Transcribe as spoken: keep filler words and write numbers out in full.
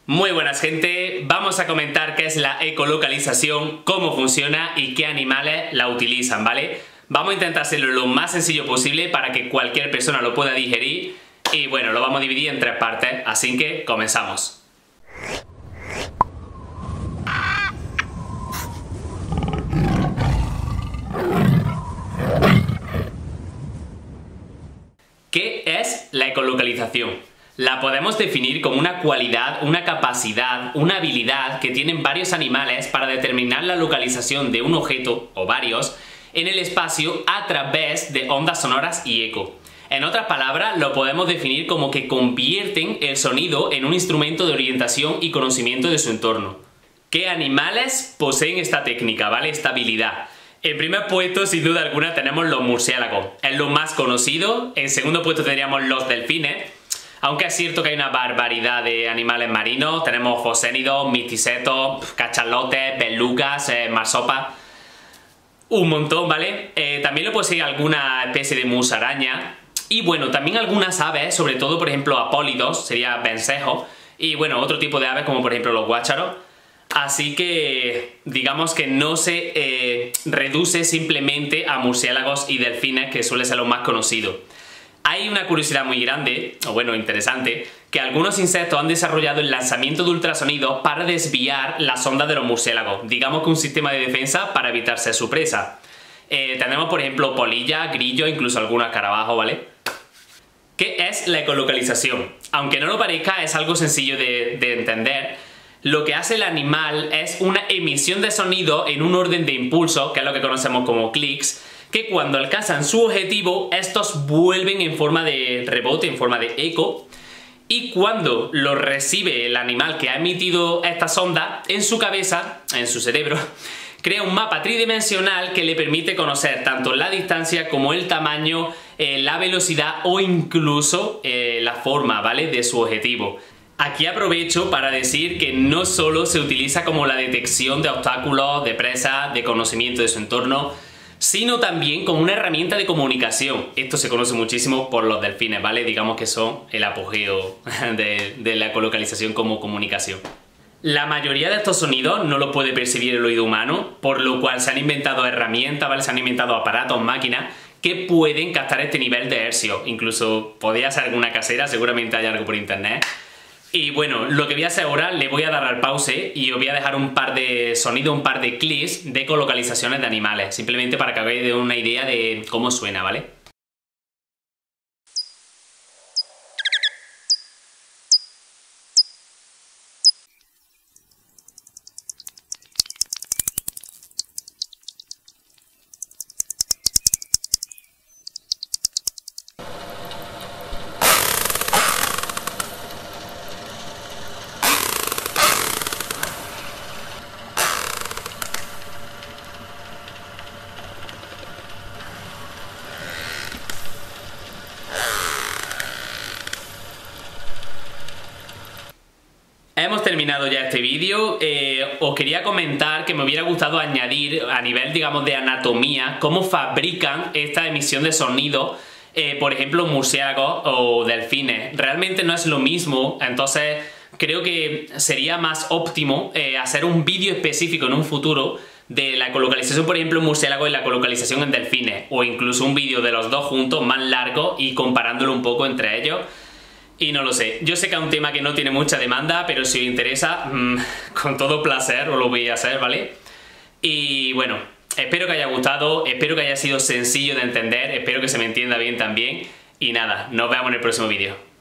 Muy buenas gente, vamos a comentar qué es la ecolocalización, cómo funciona y qué animales la utilizan, ¿vale? Vamos a intentar hacerlo lo más sencillo posible para que cualquier persona lo pueda digerir y bueno, lo vamos a dividir en tres partes, así que comenzamos. ¿Qué es la ecolocalización? La podemos definir como una cualidad, una capacidad, una habilidad que tienen varios animales para determinar la localización de un objeto, o varios, en el espacio a través de ondas sonoras y eco. En otras palabras, lo podemos definir como que convierten el sonido en un instrumento de orientación y conocimiento de su entorno. ¿Qué animales poseen esta técnica, ¿vale? Esta habilidad? En primer puesto, sin duda alguna, tenemos los murciélagos. Es lo más conocido. En segundo puesto tendríamos los delfines. Aunque es cierto que hay una barbaridad de animales marinos, tenemos focénidos, misticetos, cachalotes, belugas, eh, marsopas, un montón, ¿vale? Eh, también lo posee alguna especie de musaraña y bueno, también algunas aves, sobre todo por ejemplo apólidos, sería vencejos, y bueno, otro tipo de aves como por ejemplo los guácharos. Así que digamos que no se eh, reduce simplemente a murciélagos y delfines, que suele ser lo más conocido. Hay una curiosidad muy grande, o bueno, interesante, que algunos insectos han desarrollado el lanzamiento de ultrasonidos para desviar las ondas de los murciélagos, digamos que un sistema de defensa para evitar ser su presa. Eh, tenemos por ejemplo polillas, grillos, incluso algunos escarabajos, ¿vale? ¿Qué es la ecolocalización? Aunque no lo parezca, es algo sencillo de, de entender. Lo que hace el animal es una emisión de sonido en un orden de impulso, que es lo que conocemos como clics, que cuando alcanzan su objetivo, estos vuelven en forma de rebote, en forma de eco, y cuando lo recibe el animal que ha emitido estas ondas, en su cabeza, en su cerebro, crea un mapa tridimensional que le permite conocer tanto la distancia como el tamaño, eh, la velocidad o incluso eh, la forma, ¿vale?, de su objetivo. Aquí aprovecho para decir que no solo se utiliza como la detección de obstáculos, de presas, de conocimiento de su entorno, sino también como una herramienta de comunicación. Esto se conoce muchísimo por los delfines, ¿vale? Digamos que son el apogeo de, de la ecolocalización como comunicación. La mayoría de estos sonidos no los puede percibir el oído humano, por lo cual se han inventado herramientas, ¿vale? Se han inventado aparatos, máquinas, que pueden captar este nivel de hercios. Incluso podría ser alguna casera, seguramente hay algo por internet. Y bueno, lo que voy a hacer ahora, le voy a dar al pause y os voy a dejar un par de sonidos, un par de clips de ecolocalizaciones de animales, simplemente para que hagáis una idea de cómo suena, ¿vale? Hemos terminado ya este vídeo. Eh, os quería comentar que me hubiera gustado añadir a nivel, digamos, de anatomía, cómo fabrican esta emisión de sonido, eh, por ejemplo, murciélagos o delfines. Realmente no es lo mismo, entonces creo que sería más óptimo eh, hacer un vídeo específico en un futuro de la ecolocalización, por ejemplo, en murciélagos y la ecolocalización en delfines, o incluso un vídeo de los dos juntos, más largo, y comparándolo un poco entre ellos. Y no lo sé, yo sé que es un tema que no tiene mucha demanda, pero si os interesa, mmm, con todo placer os lo voy a hacer, ¿vale? Y bueno, espero que haya gustado, espero que haya sido sencillo de entender, espero que se me entienda bien también. Y nada, nos vemos en el próximo vídeo.